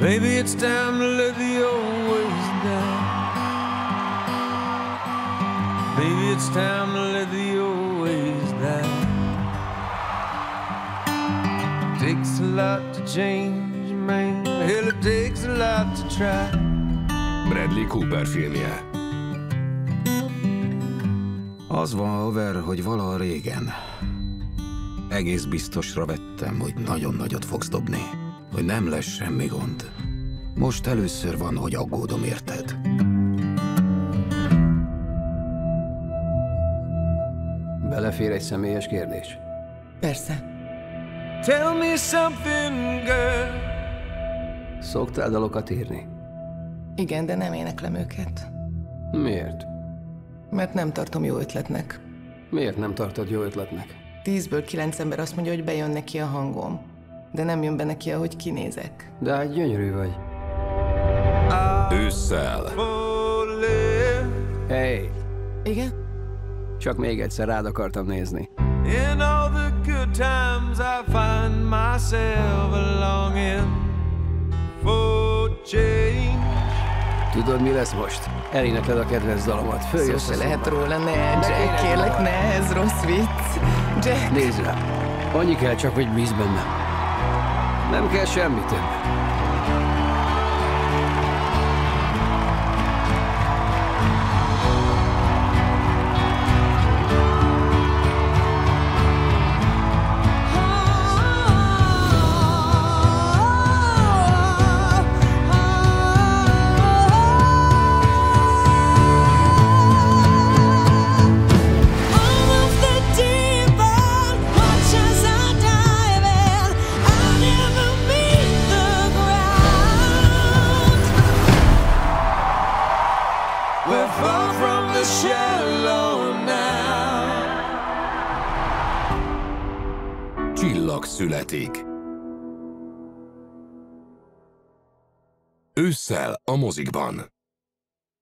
Maybe it's time to let the old ways die. Maybe it's time to let the old ways die. Takes a lot to change, man. Hell, it takes a lot to try. Bradley Cooper filmje. Az van, haver, hogy valaha régen egész biztosra vettem, hogy nagyon nagyot fogsz dobni, hogy nem lesz semmi gond. Most először van, hogy aggódom, érted? Belefér egy személyes kérdés? Persze. Tell me something, girl. Szoktál dalokat írni? Igen, de nem éneklem őket. Miért? Mert nem tartom jó ötletnek. Miért nem tartod jó ötletnek? 10-ből 9 ember azt mondja, hogy bejön neki a hangom. De nem jön be neki, ahogy kinézek. De hát gyönyörű vagy. Ősszel. Hey, Igen? csak még egyszer rád akartam nézni. In all the good times I find myself longing for change. Tudod, mi lesz most? Elénekled a kedvenc dalomat. Szó Följössz se a lehet szobába. róla, ne, Jack, kérlek, ne, ez rossz vicc. Jack! Nézd rá. Annyi kell csak, hogy bízz bennem. Nem kell semmi több. We're far from the shallow now. Csillag születik. Ősszel a mozikban.